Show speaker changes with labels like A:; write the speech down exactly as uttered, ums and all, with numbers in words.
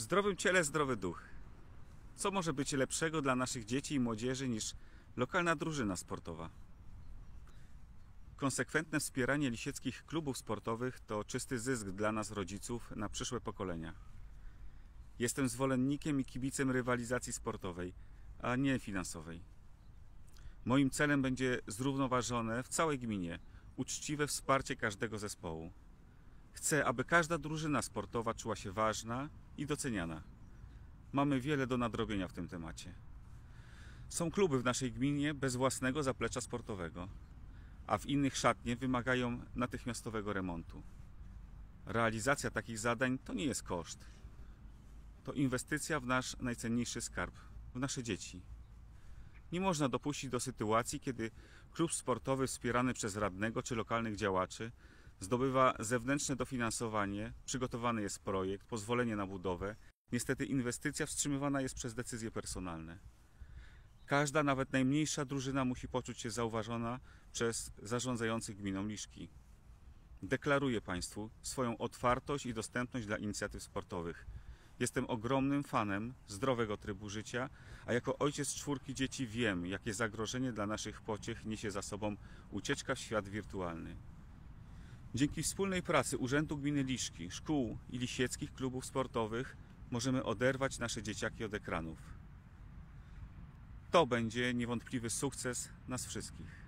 A: zdrowym ciele zdrowy duch. Co może być lepszego dla naszych dzieci i młodzieży niż lokalna drużyna sportowa? Konsekwentne wspieranie lisieckich klubów sportowych to czysty zysk dla nas, rodziców, na przyszłe pokolenia. Jestem zwolennikiem i kibicem rywalizacji sportowej, a nie finansowej. Moim celem będzie zrównoważone w całej gminie, uczciwe wsparcie każdego zespołu. Chcę, aby każda drużyna sportowa czuła się ważna i doceniana. Mamy wiele do nadrobienia w tym temacie. Są kluby w naszej gminie bez własnego zaplecza sportowego, a w innych szatnie wymagają natychmiastowego remontu. Realizacja takich zadań to nie jest koszt. To inwestycja w nasz najcenniejszy skarb, w nasze dzieci. Nie można dopuścić do sytuacji, kiedy klub sportowy wspierany przez radnego czy lokalnych działaczy zdobywa zewnętrzne dofinansowanie, przygotowany jest projekt, pozwolenie na budowę. Niestety inwestycja wstrzymywana jest przez decyzje personalne. Każda, nawet najmniejsza drużyna musi poczuć się zauważona przez zarządzających gminą Liszki. Deklaruję Państwu swoją otwartość i dostępność dla inicjatyw sportowych. Jestem ogromnym fanem zdrowego trybu życia, a jako ojciec czwórki dzieci wiem, jakie zagrożenie dla naszych pociech niesie za sobą ucieczka w świat wirtualny. Dzięki wspólnej pracy Urzędu Gminy Liszki, szkół i lisieckich klubów sportowych możemy oderwać nasze dzieciaki od ekranów. To będzie niewątpliwy sukces nas wszystkich.